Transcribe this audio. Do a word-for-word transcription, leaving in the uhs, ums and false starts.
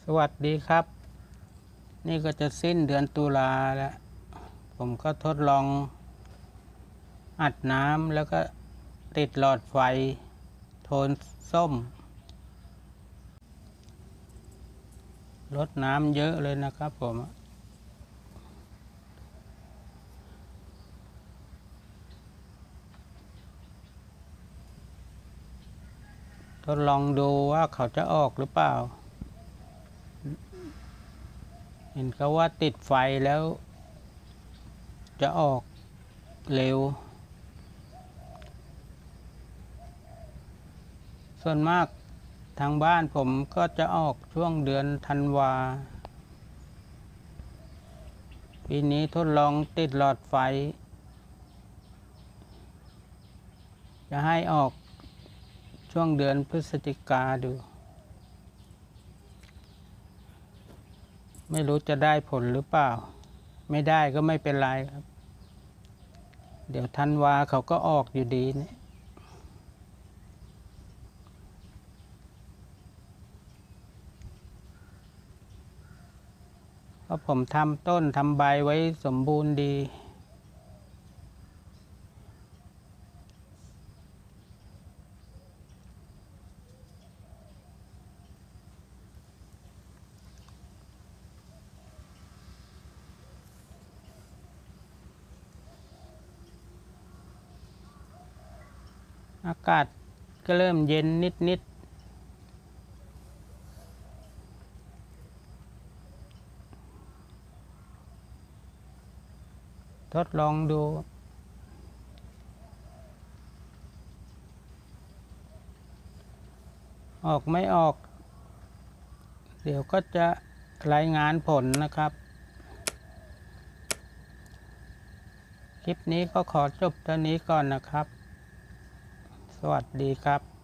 สวัสดีครับนี่ก็จะสิ้นเดือนตุลาแล้วผมก็ทดลองอัดน้ำแล้วก็ติดหลอดไฟโทนส้มลดน้ำเยอะเลยนะครับผมทดลองดูว่าเขาจะออกหรือเปล่าเห็นเขาว่าติดไฟแล้วจะออกเร็วส่วนมากทางบ้านผมก็จะออกช่วงเดือนธันวาปีนี้ทดลองติดหลอดไฟจะให้ออกช่วงเดือนพฤศจิกาดูไม่รู้จะได้ผลหรือเปล่าไม่ได้ก็ไม่เป็นไรครับเดี๋ยวธันวาเขาก็ออกอยู่ดีเนี่ยเพราะผมทำต้นทำใบไว้สมบูรณ์ดีอากาศก็เริ่มเย็นนิดๆทดลองดูออกไม่ออกเดี๋ยวก็จะรายงานผลนะครับคลิปนี้ก็ขอจบเท่านี้ก่อนนะครับสวัสดีครับ